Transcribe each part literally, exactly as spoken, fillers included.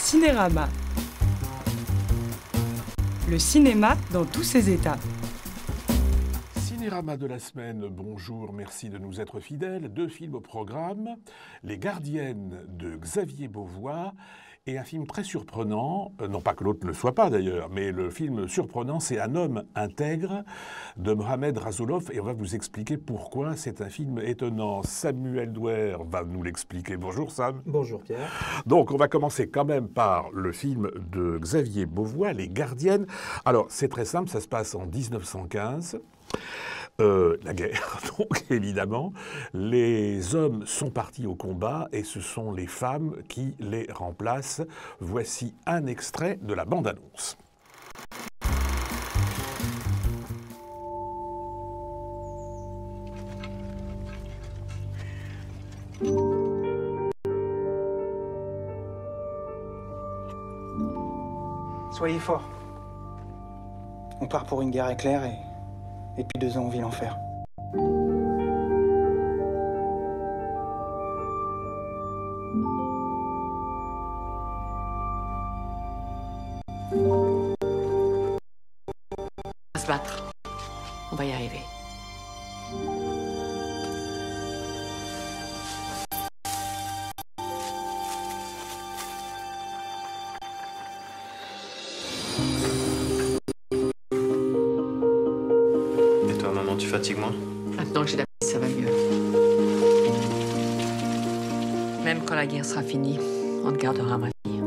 Cinérama. Le cinéma dans tous ses états. Cinérama de la semaine, bonjour, merci de nous être fidèles. Deux films au programme, Les Gardiennes de Xavier Beauvois et un film très surprenant, euh, non pas que l'autre ne le soit pas d'ailleurs, mais le film surprenant, c'est Un homme intègre de Mohamed Rasoulov et on va vous expliquer pourquoi c'est un film étonnant. Samuel Douer va nous l'expliquer. Bonjour Sam. Bonjour Pierre. Donc on va commencer quand même par le film de Xavier Beauvois, Les Gardiennes. Alors c'est très simple, ça se passe en dix-neuf cent quinze. Euh, la guerre, donc évidemment, les hommes sont partis au combat et ce sont les femmes qui les remplacent. Voici un extrait de la bande-annonce. Soyez forts. On part pour une guerre éclair et... Et puis deux ans, on vit l'enfer. On va se battre. On va y arriver. Tu fatigues moins? Maintenant que j'ai la paix, ça va mieux. Même quand la guerre sera finie, on te gardera ma fille.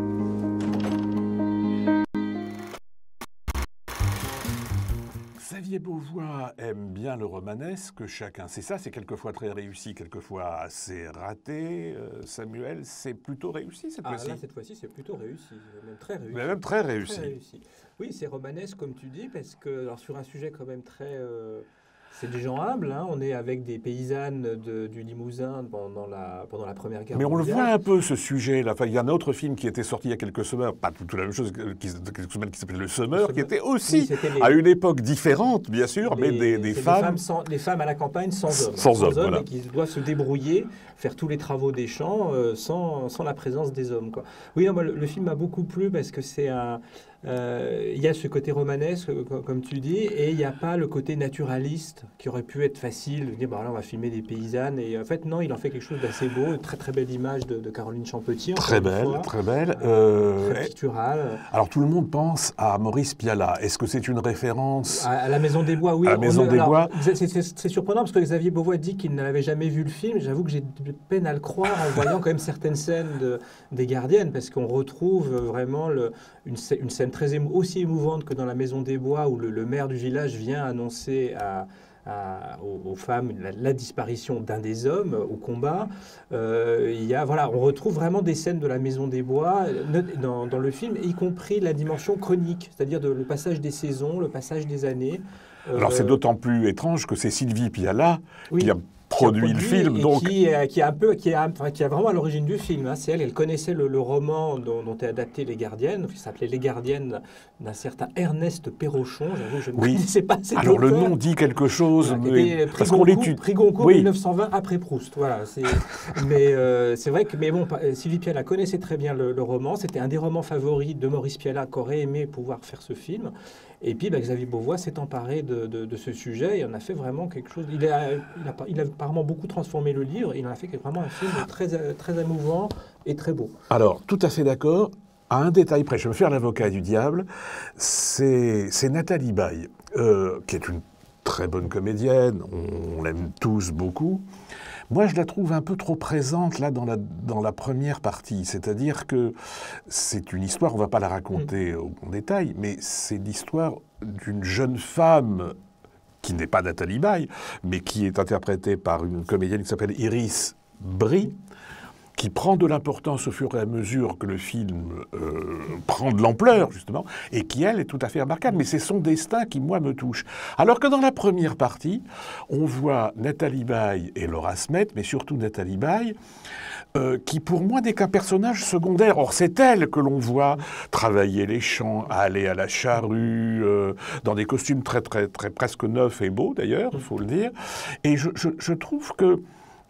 Xavier Beauvois aime bien le romanesque, chacun c'est ça, c'est quelquefois très réussi, quelquefois assez raté. Euh, Samuel, c'est plutôt réussi cette ah, fois-ci. Là, cette fois-ci, c'est plutôt réussi, même très réussi. Mais même très réussi. Très réussi. Oui, c'est romanesque comme tu dis, parce que alors, sur un sujet quand même très... Euh... C'est des gens humbles, hein. On est avec des paysannes de, du Limousin pendant la, pendant la Première Guerre Mais mondiale. on le voit un peu, ce sujet. Là. Enfin, il y a un autre film qui était sorti il y a quelques semaines, pas tout, tout la même chose, qui, quelques semaines, qui s'appelait Le Semeur, Le qui était aussi, oui, les, à une époque différente, bien sûr, les, mais des, des femmes... Des femmes, sans, des femmes à la campagne sans hommes. Sans, sans hommes, hommes voilà. Et qui doivent se débrouiller, faire tous les travaux des champs euh, sans, sans la présence des hommes, quoi. Oui, non, moi, le, le film m'a beaucoup plu parce que c'est un... Il euh, y a ce côté romanesque, comme tu dis, et il n'y a pas le côté naturaliste qui aurait pu être facile, de dire bah, là on va filmer des paysannes, et en fait non, il en fait quelque chose d'assez beau, une très très belle image de, de Caroline Champetier. Très belle, fois, très belle. Euh, très picturale. Alors tout le monde pense à Maurice Pialat. Est-ce que c'est une référence à, à La Maison des Bois? Oui. À La Maison on, des alors, Bois. C'est surprenant parce que Xavier Beauvois dit qu'il n'avait jamais vu le film. J'avoue que j'ai de peine à le croire en voyant quand même certaines scènes de, des Gardiennes, parce qu'on retrouve vraiment le, une, une scène très émou aussi émouvante que dans La Maison des Bois, où le, le maire du village vient annoncer à, à, aux, aux femmes la, la disparition d'un des hommes au combat. Euh, il y a, voilà, on retrouve vraiment des scènes de La Maison des Bois dans, dans le film, y compris la dimension chronique, c'est-à-dire de, le passage des saisons, le passage des années. Alors euh, c'est d'autant plus étrange que c'est Sylvie Pialat oui. qui a produit, produit le film, donc qui, euh, qui, a un peu, qui, a, enfin, qui a vraiment à l'origine du film. Hein. C'est elle, elle connaissait le, le roman dont, dont est adapté Les Gardiennes, qui s'appelait Les Gardiennes d'un certain Ernest Perrochon. J'avoue, je ne oui. connaissais pas cet Alors auteur. Le nom dit quelque chose, voilà, mais parce qu'on l'étudie. Prix Goncourt oui. mille neuf cent vingt après Proust. Voilà. mais euh, c'est vrai que, mais bon, Sylvie Pialat connaissait très bien le, le roman. C'était un des romans favoris de Maurice Pialat, qui aurait aimé pouvoir faire ce film. Et puis, bah, Xavier Beauvois s'est emparé de, de, de ce sujet et en a fait vraiment quelque chose. Il a, il a, il a apparemment beaucoup transformé le livre. Et il en a fait vraiment un film très, très émouvant et très beau. Alors, tout à fait d'accord. À un détail près, je vais me faire l'avocat du diable. C'est Nathalie Baye, euh, qui est une très bonne comédienne. On, on l'aime tous beaucoup. Moi, je la trouve un peu trop présente là dans la, dans la première partie. C'est-à-dire que c'est une histoire, on ne va pas la raconter mmh. en détail, mais c'est l'histoire d'une jeune femme qui n'est pas Nathalie Baye, mais qui est interprétée par une comédienne qui s'appelle Iris Brie, qui prend de l'importance au fur et à mesure que le film euh, prend de l'ampleur, justement, et qui, elle, est tout à fait remarquable. Mais c'est son destin qui, moi, me touche. Alors que dans la première partie, on voit Nathalie Baye et Laura Smet, mais surtout Nathalie Baye, euh, qui, pour moi, n'est qu'un personnage secondaire. Or, c'est elle que l'on voit travailler les champs, aller à la charrue, euh, dans des costumes très, très, très presque neufs et beaux, d'ailleurs, il faut le dire. Et je, je, je trouve que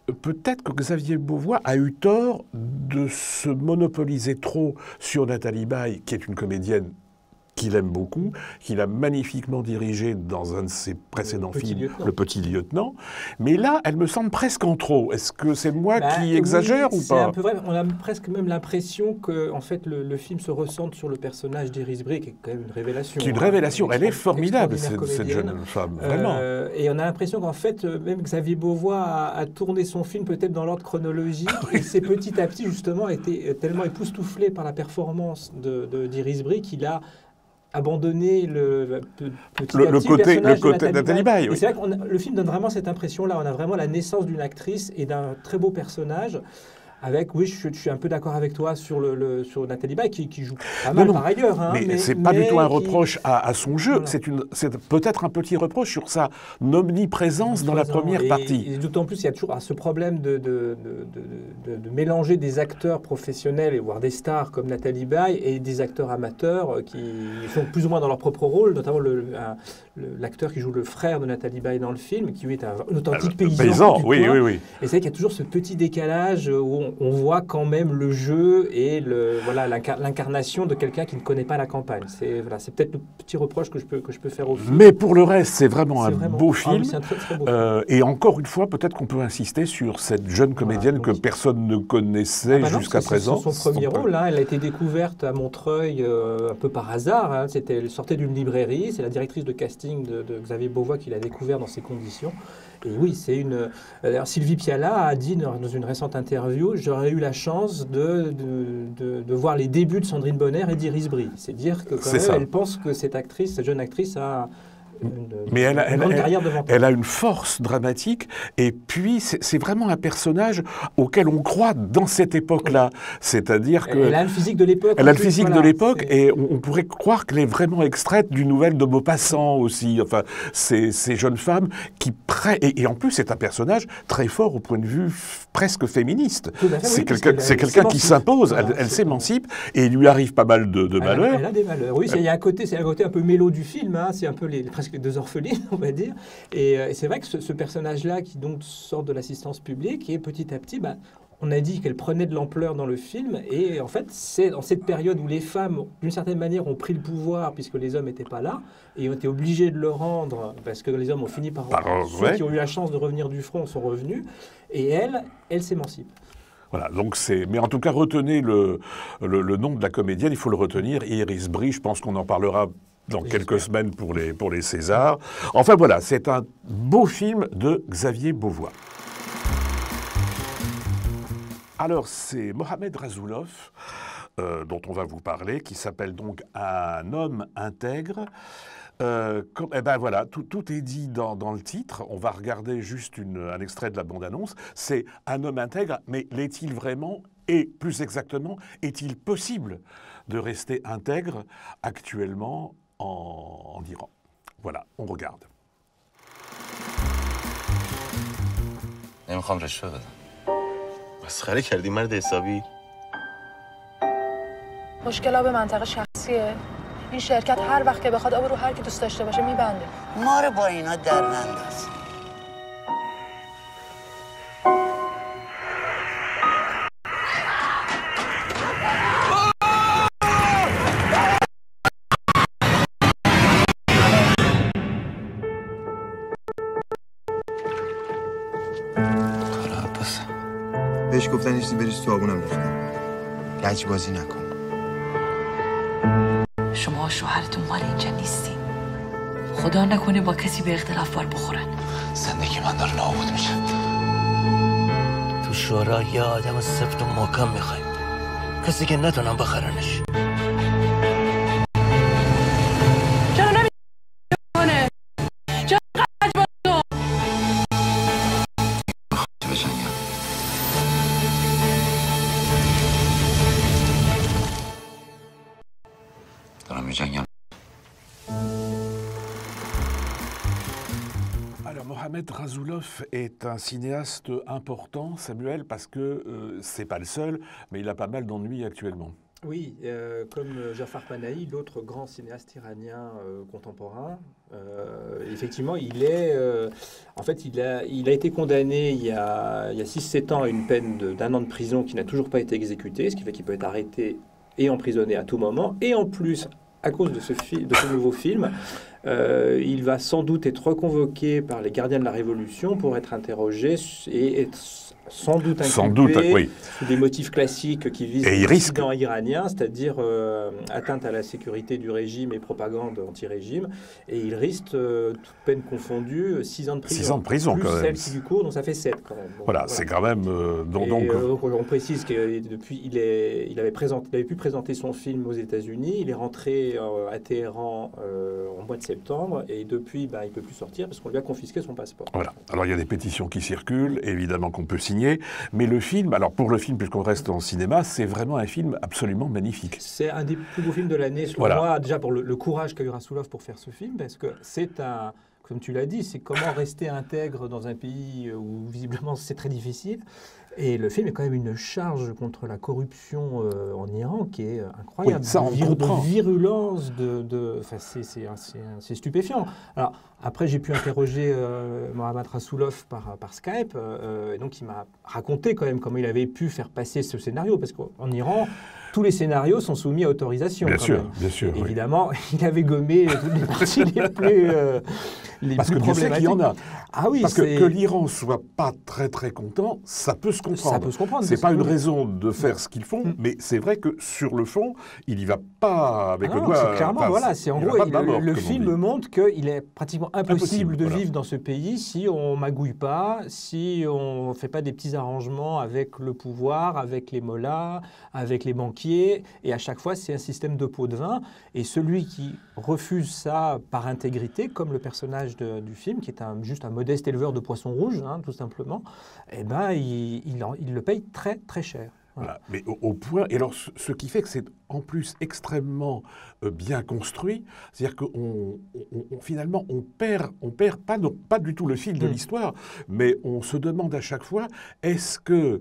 peut-être que Xavier Beauvois a eu tort de se monopoliser trop sur Nathalie Baye, qui est une comédienne qu'il aime beaucoup, qu'il a magnifiquement dirigé dans un de ses précédents Le films, Lieutenant. Le Petit Lieutenant. Mais là, elle me semble presque en trop. Est-ce que c'est moi Bah, qui exagère oui, ou c'est pas? un peu vrai. On a presque même l'impression que en fait, le, le film se recentre sur le personnage d'Iris Bray, qui est quand même une révélation. Qui est une hein. révélation. Elle est formidable, cette, Extraordinaire cette comédienne. jeune femme, vraiment. Euh, et on a l'impression qu'en fait, euh, même Xavier Beauvois a, a tourné son film peut-être dans l'ordre chronologique. Et c'est petit à petit, justement, été tellement époustouflé par la performance de, de, d'Iris Bray qu'il a abandonner le, petit le, à le petit côté, personnage le côté de de Nathalie Baye. Et Oui. c'est vrai que le film donne vraiment cette impression-là. On a vraiment la naissance d'une actrice et d'un très beau personnage. Avec, oui, je, je suis un peu d'accord avec toi sur, le, le, sur Nathalie Baye, qui, qui joue pas mal Non, non, par ailleurs. Hein, mais, mais c'est pas mais du tout un qui... reproche à, à son jeu, Voilà. c'est, une, c'est peut-être un petit reproche sur sa omniprésence dans la première et, partie. Et d'autant plus, il y a toujours ce problème de, de, de, de, de mélanger des acteurs professionnels, et voire des stars comme Nathalie Baye, et des acteurs amateurs qui sont plus ou moins dans leur propre rôle, notamment le, un, le, l'acteur qui joue le frère de Nathalie Baye dans le film, qui lui est un, un authentique paysan. Paysan, du oui, coin. oui, oui. Et c'est vrai qu'il y a toujours ce petit décalage où on, on voit quand même le jeu et le, voilà, l'incar- l'incarnation de quelqu'un qui ne connaît pas la campagne. C'est, voilà, c'est peut-être le petit reproche que je peux, que je peux faire au film. Mais pour le reste, c'est vraiment C'est un vraiment- beau Ah film. oui, c'est un très, très beau Euh, et encore une fois, peut-être qu'on peut insister sur cette jeune comédienne Voilà, donc- que personne ne connaissait Ah bah non, jusqu'à c'est- présent. C'est son premier rôle. Hein. Elle a été découverte à Montreuil euh, un peu par hasard. Hein. C'était, elle sortait d'une librairie. C'est la directrice de casting de, de Xavier Beauvois qui l'a découvert dans ces conditions. Et oui, c'est une. Alors, Sylvie Piala a dit dans une récente interview, j'aurais eu la chance de, de, de, de voir les débuts de Sandrine Bonner et d'Iris Bray. C'est dire que quand C'est même, ça. elle pense que cette actrice, cette jeune actrice, a une, Mais elle, a- une elle, grande elle- carrière devant elle. elle a une force dramatique, et puis c'est, c'est vraiment un personnage auquel on croit dans cette époque-là. C'est-à-dire que Elle a le physique de l'époque. elle a en le plus, physique voilà, de l'époque, c'est- et on, on pourrait croire qu'elle est vraiment extraite d'une nouvelle de Maupassant aussi. Enfin, ces, ces jeunes femmes qui prêt et, et en plus c'est un personnage très fort au point de vue f- presque féministe. Tout à fait, C'est oui, parce quelqu'un, qu'elle- c'est elle quelqu'un qui s'émancipe. s'impose. Voilà, elle, elle c'est- s'émancipe et il lui arrive pas mal de, de Elle a- malheurs. Elle a des malheurs. Oui, c'est- il y a un côté, c'est un côté un peu mélo du film. Hein, c'est un peu les, presque les deux orphelines, on va dire. Et, euh, et c'est vrai que ce, ce personnage-là, qui donc sort de l'assistance publique, et petit à petit, bah, on a dit qu'elle prenait de l'ampleur dans le film. Et en fait, c'est dans cette période où les femmes, d'une certaine manière, ont pris le pouvoir puisque les hommes n'étaient pas là et ont été obligés de le rendre parce que les hommes ont fini par. Par- ceux ouais. qui ont eu la chance de revenir du front sont revenus. Et elle, elle s'émancipe. Voilà, donc c'est. Mais en tout cas, retenez le, le, le nom de la comédienne, il faut le retenir, Iris Bray. Je pense qu'on en parlera dans quelques semaines pour les, pour les Césars. Enfin voilà, c'est un beau film de Xavier Beauvois. Alors, c'est Mohamed Rasoulov, euh, dont on va vous parler, qui s'appelle donc Un homme intègre. Euh, comme, eh ben voilà, tout, tout est dit dans, dans le titre. On va regarder juste une, un extrait de la bande-annonce. C'est un homme intègre, mais l'est-il vraiment? Et plus exactement, est-il possible de rester intègre actuellement en, en Iran? Voilà, on regarde. نمیخوام رشوه بدم. مسخره کردی مرد حسابی. مشکلات به منطقه شخصیه. این شرکت هر وقت که بخواد آب رو هر کی دوست داشته باشه میبنده. ما رو با اینا در ننداز. بهش گفتن چیزی بریز تو آبونم ریختم. لج بازی نکن. شما شوهرتون مال اینجا نیستین. خدا نکنه با کسی به اختلاف بار بخورن. زندگی من داره نابود میشه. تو شورا یه آدم سفت و محکم میخوایم. کسی که نتونم بخرنش. چرا نمیتونه؟ چرا قد با تو؟ بجنگم. دارم میجنگم. Alors, Mohamed Rasoulov est un cinéaste important, Samuel, parce que euh, c'est pas le seul, mais il a pas mal d'ennuis actuellement. Oui, euh, comme Jafar Panahi, l'autre grand cinéaste iranien euh, contemporain, euh, effectivement, il est, euh, en fait, il a, il a été condamné il y a, il y a six sept ans à une peine de- d'un an de prison qui n'a toujours pas été exécutée, ce qui fait qu'il peut être arrêté et emprisonné à tout moment. Et en plus, à cause de ce, fi- de ce nouveau film, euh, il va sans doute être reconvoqué par les gardiens de la Révolution pour être interrogé et être sans doute inculpé Sans doute, oui. sous des motifs classiques qui visent Et il le risque. dissident iranien, c'est-à-dire euh, atteinte à la sécurité du régime et propagande anti-régime. Et il risque, euh, toute peine confondue, six ans de prison. Six ans de prison, plus quand même. celle qui lui court, donc ça fait sept quand même. Donc, Voilà, c'est quand même... euh, donc, et, donc, euh, on précise que depuis, il, est, il, avait présenté, il avait pu présenter son film aux États-Unis. Il est rentré euh, à Téhéran euh, en mois de septembre. Et depuis, bah, il ne peut plus sortir parce qu'on lui a confisqué son passeport. Voilà. Alors, il y a des pétitions qui circulent, évidemment qu'on peut signer. Mais le film, alors pour le film, puisqu'on reste en cinéma, c'est vraiment un film absolument magnifique. C'est un des plus beaux films de l'année, selon Voilà. moi, déjà pour le, le courage qu'a eu Rassoulov pour faire ce film, parce que c'est un, comme tu l'as dit, c'est comment rester intègre dans un pays où visiblement c'est très difficile. Et le film est quand même une charge contre la corruption euh, en Iran qui est incroyable. Oui, ça, on de, vir- comprend. de virulence, de, de, enfin, c'est, c'est, c'est, c'est stupéfiant. Alors, après, j'ai pu interroger euh, Mohammad Rassoulov par, par Skype, euh, et donc il m'a raconté quand même comment il avait pu faire passer ce scénario, parce qu'en Iran, tous les scénarios sont soumis à autorisation. Bien quand sûr, même. bien sûr. Et oui. évidemment, il avait gommé toutes les parties les plus, euh, les Parce plus que Dieu sait qu'il y en a. Ah oui, Parce c'est... que, que l'Iran soit pas très très content, ça peut se comprendre. Ça peut se comprendre. C'est parce pas que- une raison de faire ce qu'ils font, Mm. mais c'est vrai que sur le fond, il y va pas avec Ah le non, doigt. c'est clairement, enfin, voilà, c'est en il va gros, pas de il- la le, mort, le comme on film dit. montre qu'il est pratiquement impossible, Impossible, de voilà. vivre dans ce pays si on magouille pas, si on ne fait pas des petits arrangements avec le pouvoir, avec les mollahs, avec les banquiers, et à chaque fois, c'est un système de pot de vin, et celui qui refuse ça par intégrité, comme le personnage de- du film, qui est un, juste un modeste éleveur de poissons rouges, hein, tout simplement, eh ben, il, il en- il le paye très, très cher. Voilà. Mais au, au point, et alors ce, ce qui fait que c'est en plus extrêmement euh, bien construit, c'est-à-dire qu'on on- on- finalement on perd, on perd pas, non, pas du tout le fil de Mm. l'histoire, mais on se demande à chaque fois, est-ce que euh,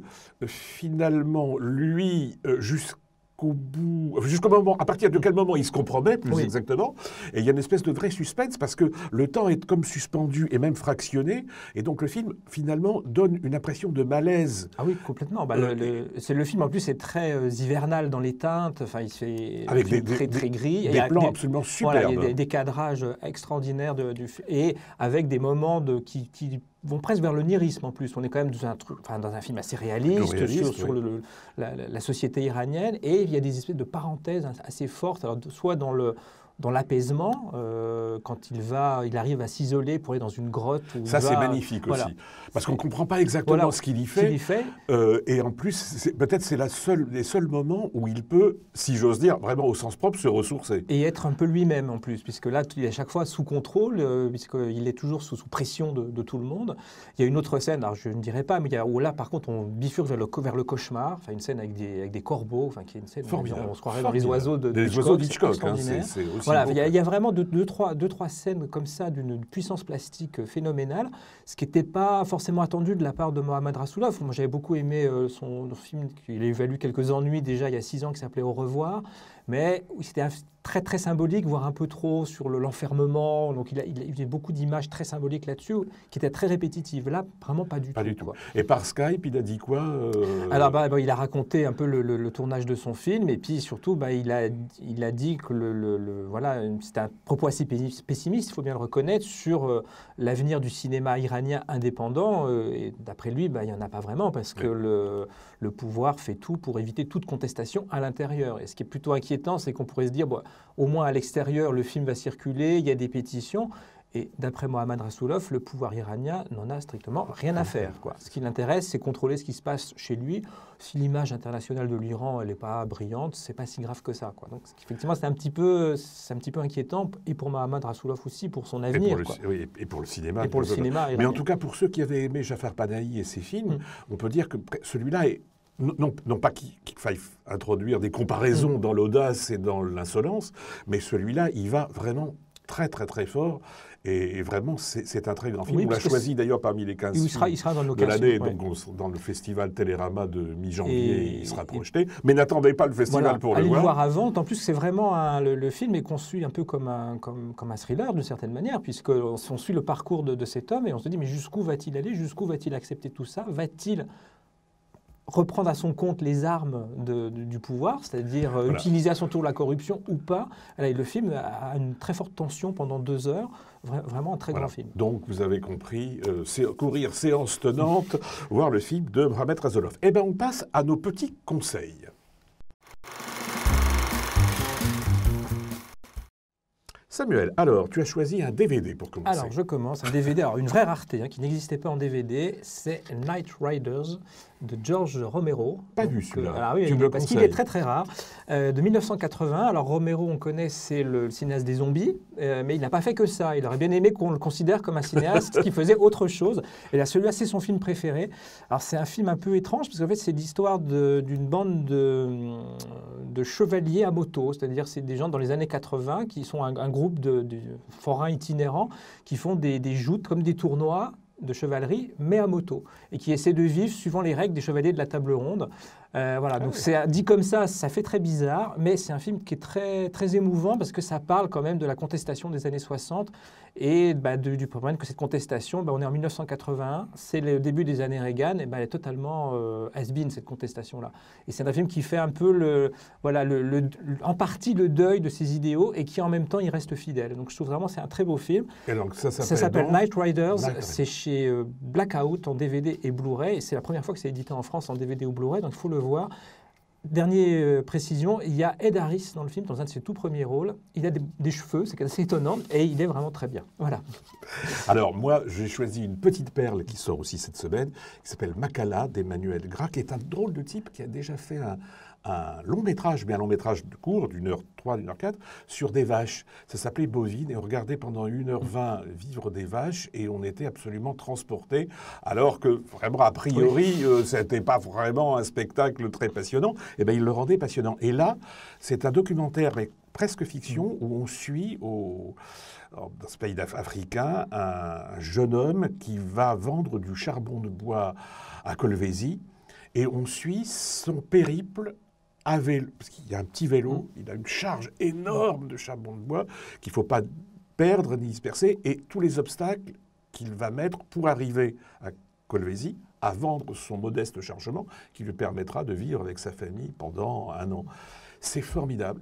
finalement lui, euh, jusqu'à Au bout, jusqu'au moment, à partir de quel moment il se compromet, plus Oui. exactement. Et il y a une espèce de vrai suspense parce que le temps est comme suspendu et même fractionné. Et donc le film, finalement, donne une impression de malaise. Ah oui, complètement. Bah, Euh, le, le- c'est le film en plus c'est très euh, hivernal dans les teintes. Enfin, il fait Avec un film des- très des- très gris. Et il y Des a plans des- absolument voilà, superbes. il y a des, des cadrages extraordinaires de, du fi- et avec des moments de qui, qui vont presque vers le nihilisme en plus. On est quand même dans un truc, enfin, dans un film assez réaliste, Réaliste, sur, sur oui. le, le- la, la- la société iranienne, et il y a des espèces de parenthèses assez fortes. Alors, de- soit dans le dans l'apaisement, euh, quand il va, il arrive à s'isoler pour aller dans une grotte. Où Ça, il c'est va- magnifique voilà. aussi. Parce qu'on ne comprend pas exactement Voilà. ce qu'il y Qu'il fait. y fait. Euh, et en plus, c'est- peut-être c'est la seule, les seuls moments où il peut, si j'ose dire, vraiment au sens propre, se ressourcer. Et être un peu lui-même en plus, puisque là, il est à chaque fois sous contrôle, euh, puisqu'il est toujours sous, sous pression de, de tout le monde. Il y a une autre scène, alors je ne dirais pas, mais il y a, où là, par contre, on bifurque vers le, co- vers le cauchemar, enfin une scène avec des, avec des corbeaux, enfin qui est une scène, Formidable. on se croirait dans les Formidable. oiseaux de, de Des Hitchcock, oiseaux c'est d'Hitchcock, hein, extraordinaire. c'est- c'est aussi Voilà, beau il y, a, que- il y a vraiment deux, deux, trois, deux, trois scènes comme ça d'une puissance plastique phénoménale, ce qui n'était pas forcément attendu de la part de Mohammad Rassoulov. Moi, j'avais beaucoup aimé euh, son, son film, il a évalué quelques ennuis déjà il y a six ans, qui s'appelait Au revoir, mais c'était un- très très symbolique, voire un peu trop sur le- l'enfermement. Donc il a, il a eu beaucoup d'images très symboliques là-dessus, qui étaient très répétitives. Là, vraiment pas du Pas tout. du tout. quoi. Et par Skype, il a dit quoi euh, Alors, bah, bah, il a raconté un peu le, le- le tournage de son film, et puis surtout, bah, il, a, il a dit que le, le- le- voilà, c'était un propos assez pessi- pessimiste, il faut bien le reconnaître, sur euh, l'avenir du cinéma iranien indépendant. euh, et d'après lui, bah, il n'y en a pas vraiment, parce que Oui. le, le pouvoir fait tout pour éviter toute contestation à l'intérieur. Et ce qui est plutôt inquiétant, c'est qu'on pourrait se dire, bon, au moins à l'extérieur, le film va circuler, il y a des pétitions. Et d'après Mohammad Rassoulov, le pouvoir iranien n'en a strictement rien à faire, quoi. Ce qui l'intéresse, c'est contrôler ce qui se passe chez lui. Si l'image internationale de l'Iran, elle n'est pas brillante, c'est pas si grave que ça, quoi. Donc effectivement, c'est un petit peu, c'est un petit peu inquiétant, et pour Mohammad Rassoulov aussi, pour son et avenir, pour, le, quoi. oui, et pour le cinéma. Et pour le tout simplement. cinéma Mais iranien. en tout cas, pour ceux qui avaient aimé Jafar Panahi et ses films, Mm. on peut dire que pré- celui-là est. Non, non, non pas qu'il qu'il faille introduire des comparaisons dans l'audace et dans l'insolence, mais celui-là, il va vraiment très très très fort. Et, et vraiment, c'est un très grand film. Oui, on l'a choisi d'ailleurs parmi les quinze il films sera, il sera dans nos de l'année. ouais. Donc on, dans le festival Télérama de mi-janvier, Et, il sera et, projeté. Mais n'attendez pas le festival voilà, pour allez le voir. Allez le voir avant. En plus, c'est vraiment un, le, le film est conçu un peu comme un, comme, comme un thriller d'une certaine manière, puisqu'on on suit le parcours de, de cet homme et on se dit mais jusqu'où va-t-il aller? Jusqu'où va-t-il accepter tout ça? Va-t-il reprendre à son compte les armes de, de, du pouvoir, c'est-à-dire voilà. utiliser à son tour la corruption ou pas. Alors, le film a une très forte tension pendant deux heures, Vra vraiment un très voilà. grand film. Donc vous avez compris, euh, courir séance tenante, voir le film de Mohamed Razolov. Eh bien on passe à nos petits conseils. Samuel, alors, tu as choisi un D V D pour commencer. Alors, je commence. Un D V D, alors une vraie rareté hein, qui n'existait pas en D V D, c'est Night Riders de George Romero. Pas vu celui-là. Ah oui, tu me parce qu'il est très très rare. Euh, de mille neuf cent quatre-vingts. Alors Romero, on connaît, c'est le, le cinéaste des zombies, euh, mais il n'a pas fait que ça. Il aurait bien aimé qu'on le considère comme un cinéaste qui faisait autre chose. Et là, celui-là, c'est son film préféré. Alors c'est un film un peu étrange parce qu'en fait, c'est l'histoire d'une bande de, de chevaliers à moto, c'est-à-dire c'est des gens dans les années quatre-vingts qui sont un, un groupe de, de forains itinérants qui font des, des joutes comme des tournois de chevalerie, mais à moto, et qui essaient de vivre suivant les règles des chevaliers de la table ronde. Euh, voilà, donc c'est dit comme ça, ça fait très bizarre, mais c'est un film qui est très, très émouvant parce que ça parle quand même de la contestation des années soixante et bah, de, du problème que cette contestation, bah, on est en mille neuf cent quatre-vingt-un, c'est le début des années Reagan, et bah, elle est totalement euh, has-been cette contestation-là. Et c'est un film qui fait un peu, le, voilà, le, le, en partie le deuil de ses idéaux et qui en même temps il reste fidèle. Donc je trouve vraiment c'est un très beau film. Et donc ça s'appelle Night Riders, c'est chez euh, Blackout en D V D et Blu-ray, et c'est la première fois que c'est édité en France en D V D ou Blu-ray, donc il faut le voir. Dernière euh, précision, il y a Ed Harris dans le film, dans un de ses tout premiers rôles. Il a des, des cheveux, c'est assez étonnant, et il est vraiment très bien. Voilà. Alors moi, j'ai choisi une petite perle qui sort aussi cette semaine, qui s'appelle Makala d'Emmanuel Gras, qui est un drôle de type qui a déjà fait un, un long métrage, mais un long métrage de court, d'une heure trois, d'une heure quatre, sur des vaches. Ça s'appelait Bovine, et on regardait pendant une heure vingt vivre des vaches, et on était absolument transportés, alors que vraiment, a priori, oui. euh, c'était pas vraiment un spectacle très passionnant. Eh bien, il le rendait passionnant. Et là, c'est un documentaire, mais presque fiction, où on suit au, dans ce pays africain un jeune homme qui va vendre du charbon de bois à Kolwezi, et on suit son périple à vélo, parce qu'il y a un petit vélo, il a une charge énorme de charbon de bois qu'il ne faut pas perdre ni disperser, et tous les obstacles qu'il va mettre pour arriver à Kolwezi, à vendre son modeste chargement qui lui permettra de vivre avec sa famille pendant un an. C'est formidable.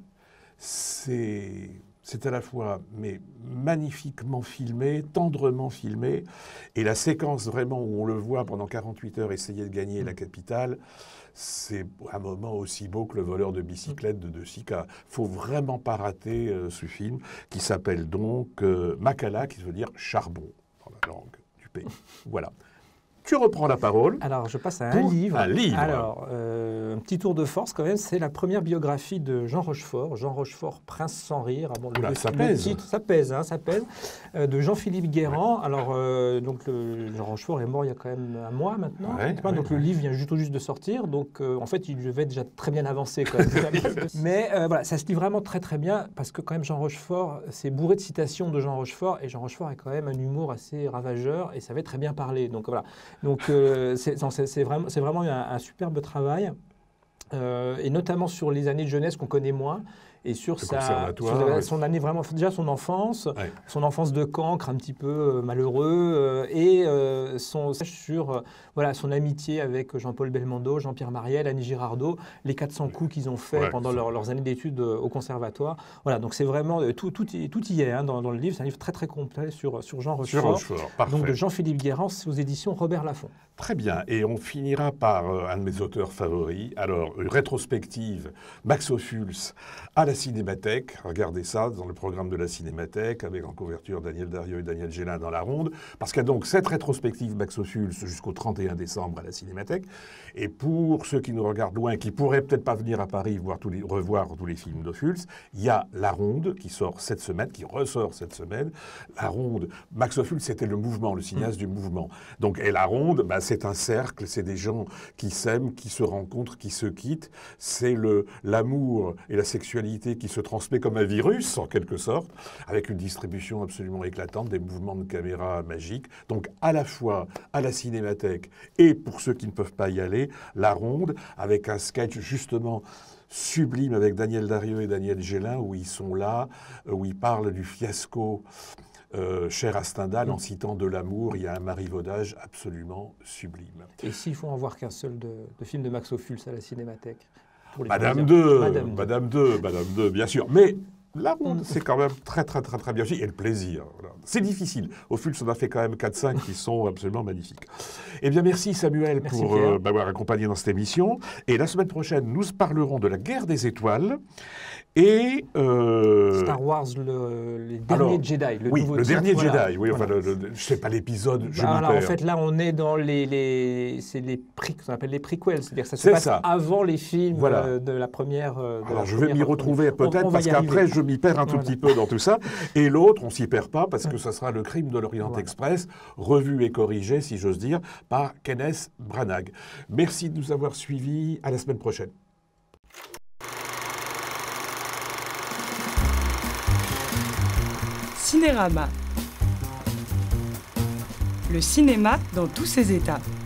C'est à la fois mais magnifiquement filmé, tendrement filmé. Et la séquence vraiment où on le voit pendant quarante-huit heures essayer de gagner la capitale, c'est un moment aussi beau que le voleur de bicyclette de De Sica. Il ne faut vraiment pas rater euh, ce film qui s'appelle donc euh, Makala, qui veut dire charbon dans la langue du pays. Voilà. Tu reprends la parole. Alors, je passe à un livre. Un livre. Alors, euh, un petit tour de force quand même, c'est la première biographie de Jean Rochefort. Jean Rochefort, Prince sans rire. Ah bon, le, Là, le, ça le pèse. Titre, ça pèse, hein, ça pèse. Euh, de Jean-Philippe Guérand. Ouais. Alors, euh, donc, le, Jean Rochefort est mort il y a quand même un mois maintenant. Ouais, ouais, donc, ouais. Le livre vient juste, tout juste de sortir. Donc, euh, en fait, il devait déjà très bien avancé quand même. Mais euh, voilà, ça se lit vraiment très, très bien parce que quand même, Jean Rochefort, c'est bourré de citations de Jean Rochefort. Et Jean Rochefort a quand même un humour assez ravageur et savait très bien parler. Donc, voilà. Donc, euh, c'est vraiment, vraiment un, un superbe travail, euh, et notamment sur les années de jeunesse qu'on connaît moins, et sur, sa, sur ouais. son année vraiment, déjà son enfance, ouais. son enfance de cancre un petit peu euh, malheureux, euh, et euh, son, sur euh, voilà, son amitié avec Jean-Paul Belmondo, Jean-Pierre Mariel, Annie Girardot, les quatre cents coups qu'ils ont fait ouais, pendant leur, leurs années d'études au conservatoire. Voilà, donc c'est vraiment, tout, tout, tout y est hein, dans, dans le livre, c'est un livre très très complet sur, sur Jean Rochefort, sur Rochefort donc de Jean-Philippe Guérand aux éditions Robert Laffont. Très bien, et on finira par euh, un de mes auteurs favoris, alors une rétrospective, Max Ophuls, à la Cinémathèque. Regardez ça dans le programme de la Cinémathèque, avec en couverture Daniel Darieux et Daniel Gélin dans la ronde, parce qu'il y a donc cette rétrospective Max Ophuls jusqu'au trente et un décembre à la Cinémathèque. Et pour ceux qui nous regardent loin, qui pourraient peut-être pas venir à Paris voir tous les, revoir tous les films d'Ophuls, il y a La Ronde qui sort cette semaine, qui ressort cette semaine. La Ronde, Max Ophuls, c'était le mouvement, le cinéaste mmh. du mouvement. Donc, et La Ronde, bah, c'est un cercle, c'est des gens qui s'aiment, qui se rencontrent, qui se quittent. C'est l'amour et la sexualité personnalité qui se transmet comme un virus, en quelque sorte, avec une distribution absolument éclatante, des mouvements de caméra magiques. Donc, à la fois à la Cinémathèque et, pour ceux qui ne peuvent pas y aller, La Ronde, avec un sketch justement sublime avec Daniel Darieux et Daniel Gélin, où ils sont là, où ils parlent du fiasco euh, cher à Stendhal, en citant de l'amour. Il y a un marivaudage absolument sublime. Et s'il faut en voir qu'un seul de, de film de Max Ophuls à la Cinémathèque pour les Madame deux, Madame, Madame deux, Madame deux, bien sûr. Mais La Ronde, c'est quand même très, très, très, très bien aussi. Et le plaisir. Voilà. C'est difficile. Ophuls, on a fait quand même quatre cinq qui sont absolument magnifiques. Eh bien, merci Samuel merci pour euh, m'avoir accompagné dans cette émission. Et la semaine prochaine, nous parlerons de la guerre des étoiles. Et euh... Star Wars, le, les derniers alors, Jedi. Le oui, nouveau le titre, dernier voilà. Jedi. Oui, voilà. enfin, le, le, je ne sais pas l'épisode. Je bah, alors, perds. en fait, là, on est dans les, les c'est les pré, ce qu'on appelle les prequels, c'est-à-dire que ça se c'est passe ça. avant les films voilà. euh, de la première. Euh, de alors, la je première vais m'y retrouver peut-être parce qu'après, je m'y perds un tout voilà. petit peu dans tout ça. Et l'autre, on ne s'y perd pas parce que ça sera Le Crime de l'Orient voilà. Express, revu et corrigé, si j'ose dire, par Kenneth Branagh. Merci de nous avoir suivis. À la semaine prochaine. Cinérama. Le cinéma dans tous ses états.